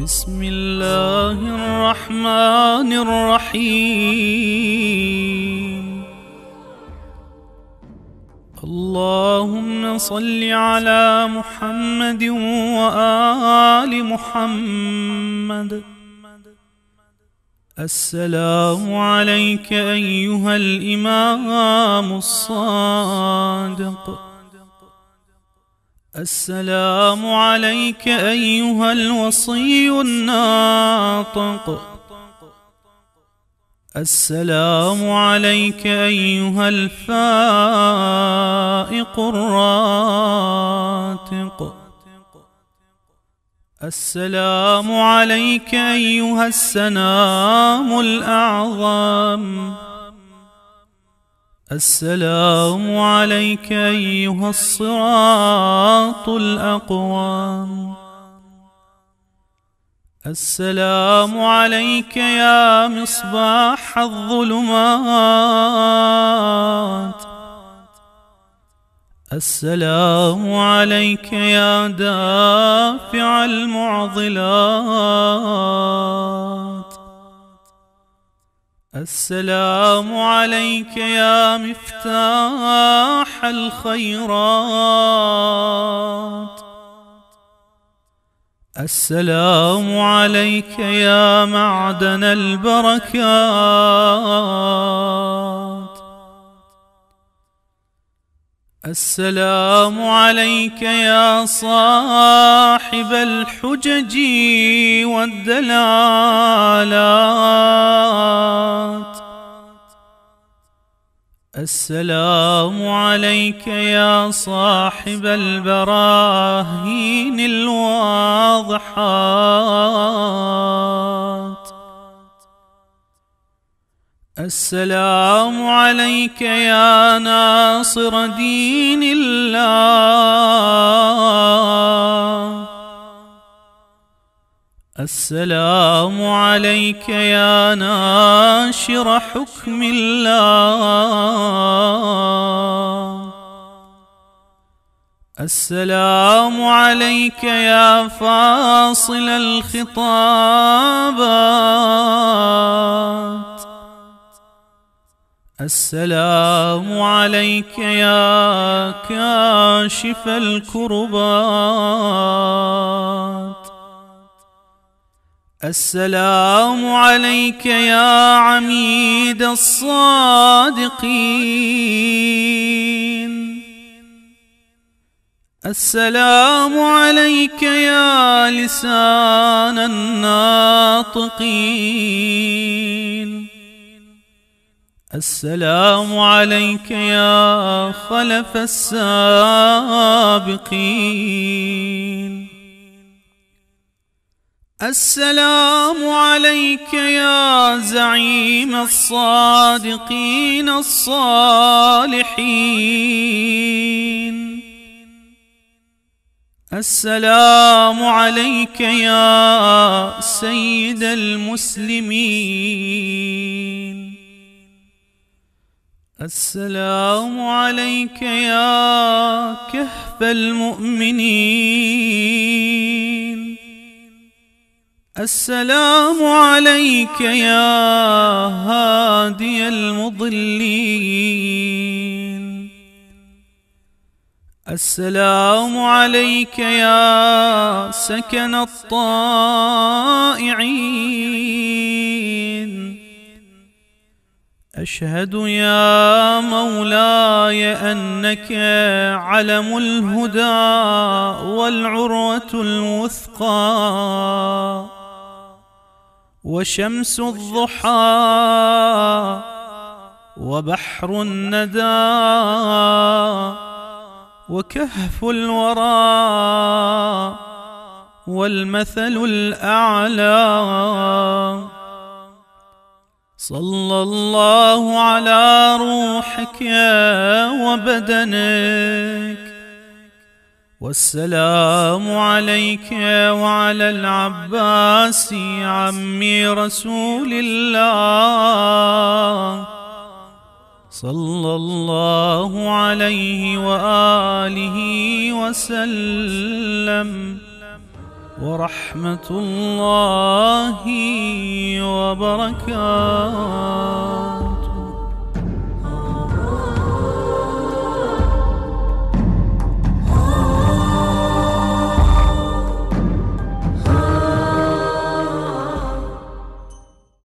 بسم الله الرحمن الرحيم. اللهم صل على محمد وآل محمد. السلام عليك أيها الإمام الصادق. السلام عليك أيها الوصي الناطق. السلام عليك أيها الفائق الراتق. السلام عليك أيها السنام الأعظم. السلام عليك أيها الصراط الأقوم. السلام عليك يا مصباح الظلمات. السلام عليك يا دافع المعضلات. السلام عليك يا مفتاح الخيرات. السلام عليك يا معدن البركات. السلام عليك يا صاحب الحجج والدلالات. السلام عليك يا صاحب البراهين الواضحات. السلام عليك يا ناصر دين الله. السلام عليك يا ناشر حكم الله. السلام عليك يا فاصل الخطابات. السلام عليك يا كاشف الكربات. السلام عليك يا عميد الصادقين. السلام عليك يا لسان الناطقين. السلام عليك يا خلف السابقين. السلام عليك يا زعيم الصادقين الصالحين. السلام عليك يا سيد المسلمين. السلام عليك يا كهف المؤمنين. السلام عليك يا هادي المضلين. السلام عليك يا سكن الطائعين. أشهد يا مولاي أنك علم الهدى والعروة الوثقى وشمس الضحى وبحر الندى وكهف الورى والمثل الأعلى. صلى الله على روحك وبدنك. والسلام عليك وعلى العباس عم رسول الله صلى الله عليه وآله وسلم. ورحمة الله وبركاته.